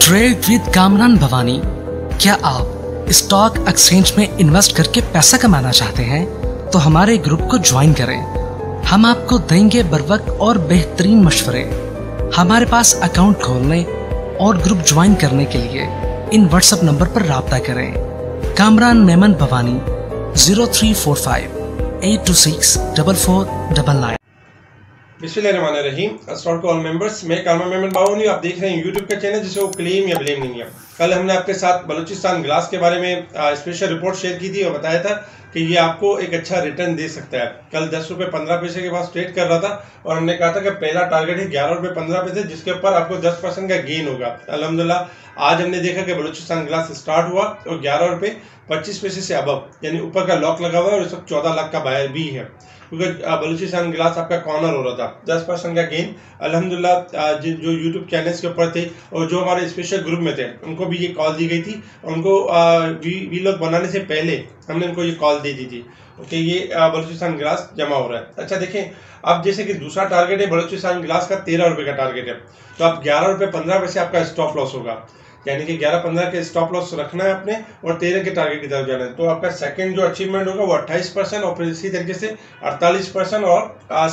Trade with Kamran Bhavani. क्या आप stock exchange में इन्वेस्ट करके पैसा कमाना चाहते हैं तो हमारे ग्रुप को ज्वाइन करें। हम आपको देंगे बर वक्त और बेहतरीन मशवरे। हमारे पास अकाउंट खोलने और ग्रुप ज्वाइन करने के लिए इन व्हाट्सएप नंबर पर राब्ता करें। कामरान मेमन भवानी 0345 826 4499। बिस्मिल्लाहिर्रहमानिर्रहीम। अस्सलाम टू ऑल मेंबर्स। मैं कामरान मेमन भवानी, आप देख रहे हैं यूट्यूब का चैनल जिसे वो क्लेम या ब्लेम नहीं है। कल हमने आपके साथ बलूचिस्तान ग्लास के बारे में स्पेशल रिपोर्ट शेयर की थी और बताया था कि ये आपको एक अच्छा रिटर्न दे सकता है। कल 10 रुपये 15 पैसे के पास ट्रेड कर रहा था और हमने कहा था कि पहला टारगेट है 11 रुपये 15 पैसे, जिसके ऊपर आपको 10% का गेन होगा। अल्हम्दुलिल्लाह आज हमने देखा कि बलूचिस्तान ग्लास स्टार्ट हुआ और 11 रुपये 25 पैसे से अबव यानी ऊपर का लॉक लगा हुआ है और इस वक्त 14 लाख का बायर भी है, क्योंकि बलूचिस्तान ग्लास आपका कॉर्नर हो रहा था। 10% का गेन अल्हम्दुलिल्लाह। जो यूट्यूब चैनल्स के ऊपर थे और जो हमारे स्पेशल ग्रुप में थे उनको भी ये कॉल दी गई थी। उनको वी लोग बनाने से पहले हमने उनको ये कॉल दे दी थी कि ये बलूचिस्तान ग्लास जमा हो रहा है। अच्छा देखें, अब जैसे कि दूसरा टारगेट है बलूचिस्तान ग्लास का 13 रुपये का टारगेट है, तो अब 11 रुपये 15 पैसे आपका स्टॉप लॉस होगा, यानी कि 11-15 के स्टॉप लॉस रखना है आपने और 13 के टारगेट की तरफ जाना है। तो आपका सेकंड जो अचीवमेंट होगा वो 28% और फिर इसी तरीके से 48% और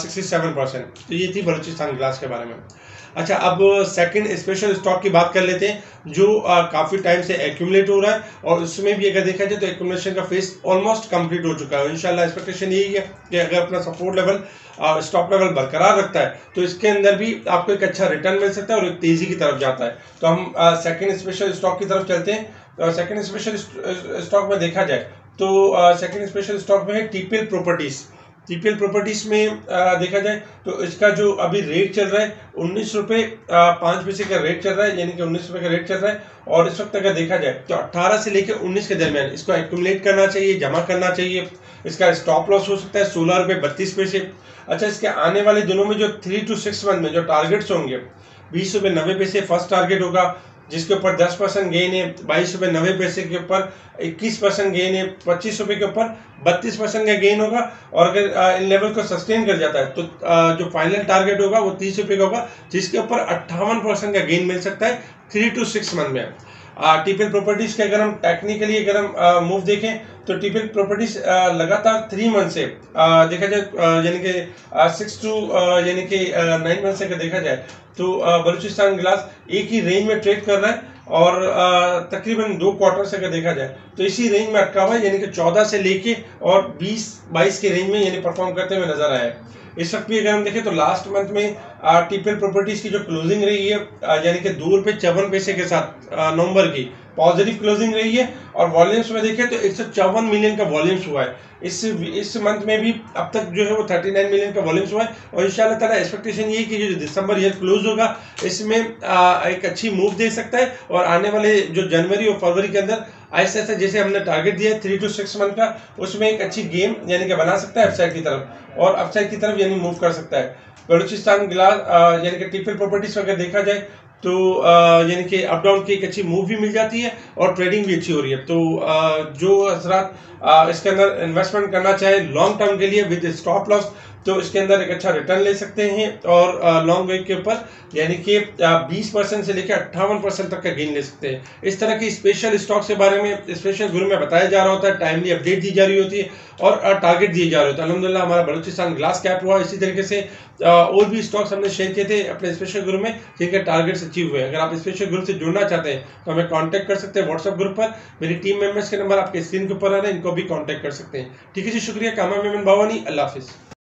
67%। तो ये थी बलूचिस्तान ग्लास के बारे में। अच्छा, अब सेकंड स्पेशल स्टॉक की बात कर लेते हैं जो काफ़ी टाइम से एक्यूमुलेट हो रहा है और उसमें भी अगर देखा जाए तो एक्यूमुलेशन का फेज ऑलमोस्ट कंप्लीट हो चुका है। इंशाल्लाह एक्सपेक्टेशन यही है कि अगर अपना सपोर्ट लेवल स्टॉप लेवल बरकरार रखता है तो इसके अंदर भी आपको एक अच्छा रिटर्न मिल सकता है और एक तेज़ी की तरफ जाता है। तो हम सेकेंड स्पेशल स्टॉक की तरफ चलते हैं। सेकेंड स्पेशल स्टॉक में देखा जाए तो सेकेंड स्पेशल स्टॉक में है टीपीएल प्रॉपर्टीज़। टीपीएल प्रॉपर्टीज़ में देखा जाए तो इसका जो अभी रेट चल रहा है 19 रुपये 5 पैसे का रेट चल रहा है, यानी कि 19 रुपये का रेट चल रहा है। और इस वक्त अगर देखा जाए तो 18 से लेकर 19 के दरमियान इसको एक्यूमुलेट करना चाहिए, जमा करना चाहिए। इसका स्टॉप लॉस हो सकता है 16 रुपये 32 पैसे। अच्छा, इसके आने वाले दिनों में जो 3 to 6 मंथ में जो टारगेट्स होंगे 20 रुपये 90 पैसे फर्स्ट टारगेट होगा, जिसके ऊपर 10% गेन है। 22 रुपये 90 पैसे के ऊपर 21% गेन है। 25 रुपये के ऊपर 32% का गेन होगा। और अगर इन लेवल को सस्टेन कर जाता है तो जो फाइनल टारगेट होगा वो 30 रुपये का होगा, जिसके ऊपर 58% का गेन मिल सकता है 3 to 6 मंथ में। टीपीएल प्रॉपर्टीज़ के अगर हम टेक्निकली अगर हम मूव देखें तो टीपीएल प्रॉपर्टीज़ लगातार 3 मंथ से देखा जाए यानी कि 6 to यानी कि 9 मंथ से अगर देखा जाए तो बलूचिस्तान ग्लास एक ही रेंज में ट्रेड कर रहा है और तकरीबन 2 क्वार्टर से अगर देखा जाए तो इसी रेंज में अटका हुआ है, यानी कि 14 से लेके और 20-22 के रेंज में यानी परफॉर्म करते हुए नजर आया है। इस वक्त भी अगर हम देखें तो लास्ट मंथ में टीपीएल प्रॉपर्टीज़ की जो क्लोजिंग रही है यानी कि 2 रुपये 54 पैसे के साथ नवंबर की पॉजिटिव क्लोजिंग रही है। और वॉल्यूम्स में देखें तो 154 मिलियन का वॉल्यूम्स हुआ है। इस मंथ में भी अब तक जो है वो 39 मिलियन का वॉल्यूम्स हुआ है। और इंशाल्लाह ताला एक्सपेक्टेशन ये है कि जो दिसंबर ईयर क्लोज होगा इसमें एक अच्छी मूव दे सकता है और आने वाले जो जनवरी और फरवरी के अंदर ऐसे ऐसे जैसे हमने टारगेट दिया है 3 to 6 मंथ का, उसमें एक अच्छी गेम यानी कि बना सकता है अपसाइड की तरफ और अपसाइड की तरफ यानी मूव कर सकता है। बलूचिस्तान ग्लास यानी कि टीपीएल प्रॉपर्टीज़ अगर देखा जाए तो यानी कि अप डाउन की एक अच्छी मूव भी मिल जाती है और ट्रेडिंग भी अच्छी हो रही है। तो जो हजरात इसके अंदर इन्वेस्टमेंट करना चाहे लॉन्ग टर्म के लिए विद स्टॉप लॉस तो इसके अंदर एक अच्छा रिटर्न ले सकते हैं और लॉन्ग वेट के ऊपर यानी कि 20% से लेकर 58% तक का गेन ले सकते हैं। इस तरह की स्पेशल स्टॉक्स के बारे में स्पेशल ग्रुप में बताया जा रहा होता है, टाइमली अपडेट दी जा रही होती है और टारगेट दिए जा रहे होते हैं। अल्हम्दुलिल्लाह हमारा बलूचिस्तान ग्लास कैप हुआ। इसी तरीके से और भी स्टॉक्स हमने शेयर किए थे अपने स्पेशल ग्रुप में जिनके टारगेट्स अचीव हुए। अगर आप स्पेशल ग्रुप से जुड़ना चाहते हैं तो हमें कांटेक्ट कर सकते हैं व्हाट्सएप ग्रुप पर। मेरी टीम मेंबर्स के नंबर आपके स्क्रीन के ऊपर आ रहे हैं, इनको भी कांटेक्ट कर सकते हैं। ठीक है जी, शुक्रिया। कामरान मेमन भवानी, अल्लाह हाफिज़।